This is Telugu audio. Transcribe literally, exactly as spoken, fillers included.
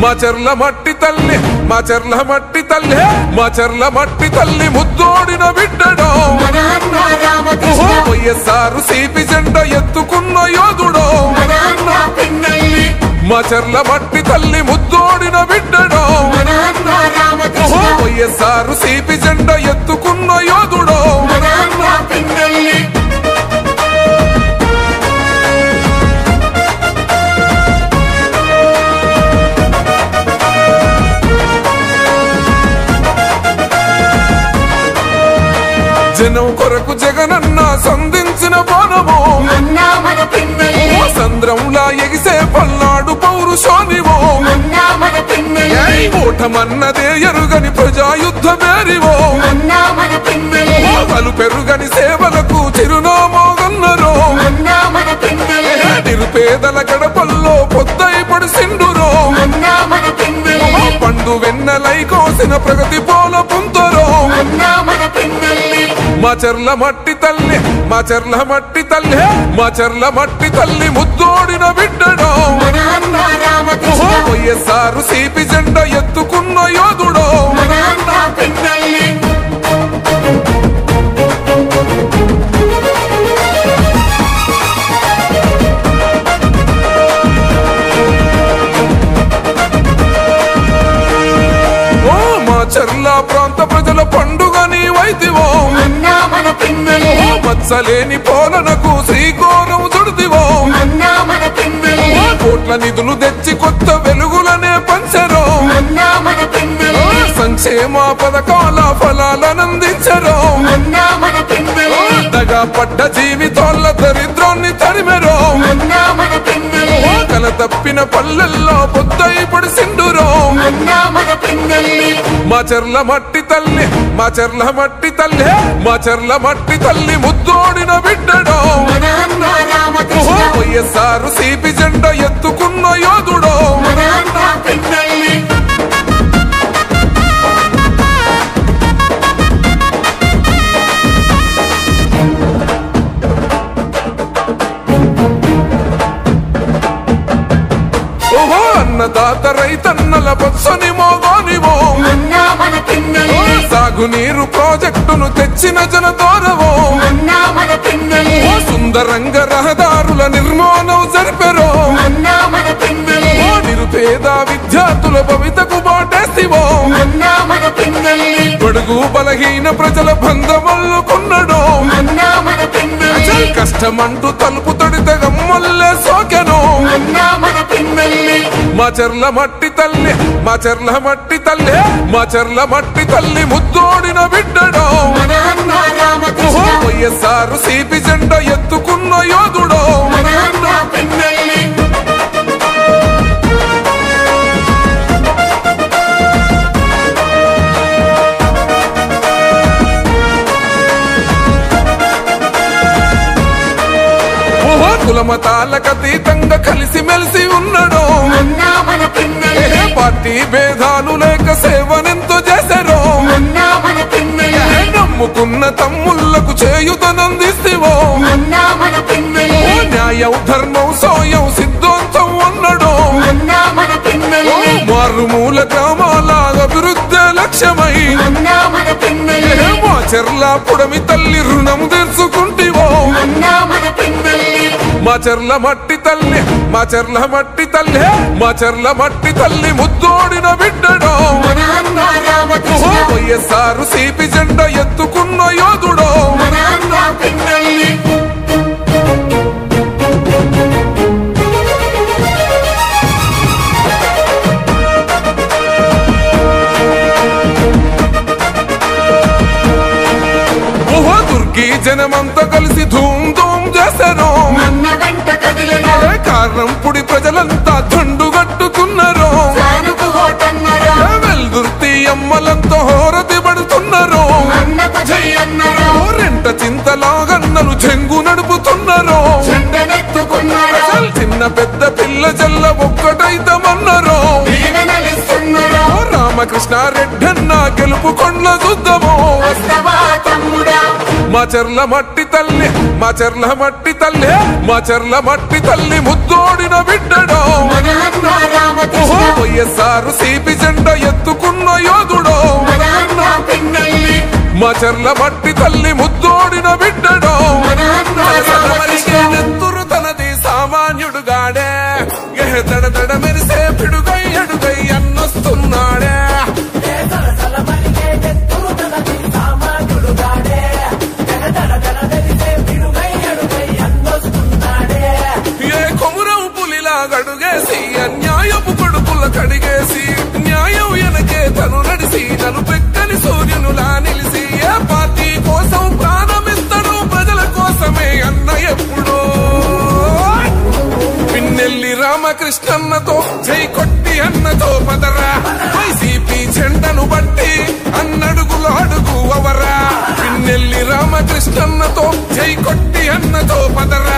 మాచర్ల మట్టి తల్లి మాచర్ల మట్టి తల్లి మాచర్ల మట్టి తల్లి ముద్దోడిన బిడ్డడో వైఎస్ఆర్ సిపి జెండా ఎత్తుకున్న యోధుడో మాచర్ల మట్టి తల్లి ముద్దోడిన బిడ్డడో వైఎస్ఆర్ సిపి జెండా ఎత్తుకున్న యోధుడో జనం కొరకు జగనన్న సంధించిన బాణము సంద్రంలా ఎగిసే పల్నాడు పౌరుషోనివో ఓటమన్నదే ఎరుగని ప్రజాయుద్ధ మేరివో పలు పెరుగని సేవలకు చిరునామోగన్నరో నిరుపేదల గడపల్లో పొద్దై పడిసిండురో పండు వెన్నెలై కోసిన ప్రగతి పోల పుంతరో మాచర్ల మట్టి తల్లి మాచర్ల మట్టి తల్లి మాచర్ల మట్టి తల్లి ముద్దోడిన బిడ్డడో వైఎస్ఆర్ సిపి జెండా ఎత్తుకున్న యోధుడో మాచర్ల ప్రాంత ప్రజల పండుగ నీవైతివో మత్సలేని పోలనకు శ్రీకోరం చుడిదివో కోట్ల నిధులు తెచ్చి కొత్త వెలుగులనే పంచరో సంక్షేమ పథకాల ఫలాలనందించరో దగా పడ్డ జీవితాల దరిద్రాన్ని తరిమెరో కల తప్పిన పల్లెల్లో పొద్దై పడిసిండురో మాచర్ల మట్టి తల్లి మాచర్ల మట్టి తల్లి మాచర్ల మట్టి తల్లి ముద్దోడిన బిడ్డడో వైఎస్ఆర్ సిపి జెండా ఎత్తుకున్న యోధుడో అన్నదాత రైతన్నల బొత్సని మోగోనివో సాగునీరు ప్రాజెక్టును తెచ్చిన జనదోరవో సుందరంగ రహదారుల నిర్మాణం జరిపెరో నిరుపేద విద్యార్థుల భవితకు బాటేసివో బడుగు బలహీన ప్రజల బంధమల్లుకున్నడో కష్టమంటూ తలుపు తొడితే గమ్మల్లే సోకెనో మాచర్ల మట్టి తల్లి మాచర్ల మట్టి తల్లి మాచర్ల మట్టి తల్లి ముద్దోడిన బిడ్డడో వైఎస్ఆర్ సిపి జెండా ఎత్తుకున్న యోధుడో కులమతాలకతీతంగా కలిసి మెలిసి ఉన్నాడో పార్టీ భేదాలు లేక సేవనెంతో చేశారో నమ్ముకున్న తమ్ముళ్లకు చేయుతనందిస్తేవో న్యాయం ధర్మం సోయం సిద్ధాంతం అన్నాడో మారుమూల గ్రామాల అభివృద్ధి లక్ష్యమై మాచర్ల పుడమి తల్లి రుణం తెచ్చుకుంటివో మాచర్ల మట్టి తల్లి మాచర్ల మట్టి తల్లి మాచర్ల మట్టి తల్లి ముద్దోడిన బిడ్డడో వైఎస్ఆర్ సిపి జెండా ఎత్తుకున్న యోధుడో దుర్గి జనమంతా కలిసి ధూమ్ ధూమ్ చేశారో కారణంపుడి ప్రజలంతా దండుగట్టుకున్నారో వెల్దుర్తి అమ్మలంతా హోరతి పడుతున్నారో రెంట చింతలాగన్నలు చెంగు నడుపుతున్నారో చిన్న పెద్ద పిల్ల జల్ల ఒక్కటైతమన్నారో రామకృష్ణారెడ్డి అన్న గెలుపు కొండ్ల చూద్దామో మాచర్ల మట్టి తల్లి మాచర్ల మట్టి తల్లి మాచర్ల మట్టి తల్లి ముద్దోడిన బిడ్డడో వైఎస్ఆర్ సిపి జెండా ఎత్తుకున్న యోధుడో మాచర్ల మట్టి తల్లి ముద్దోడిన బిడ్డడో నెత్తురు తనది సామాన్యుడు గాడే దడ దడ మెరిసే పిడుగై అడుగై అన్నొస్తున్నాడే ఏ కొమురం పులిలా గడుగేసి అన్యాయపు కడుపుల కడిగేసి న్యాయం వెనకే తను నడిసి నన్ను పెక్కని సూర్యునులా నిలిసి ఏ పార్టీ కోసం ప్రాణమిస్తాడు ప్రజల కోసమే అన్న ఎప్పుడో పిన్నెల్లి రామకృష్ణన్నతో జై కొట్టి అన్నతో పదరా వైసీపీ జెండను బట్టి అన్నడుగులో అడుగు అవరా పిన్నెల్లి రామకృష్ణన్నతో జై కొట్టి అన్నతో పదరా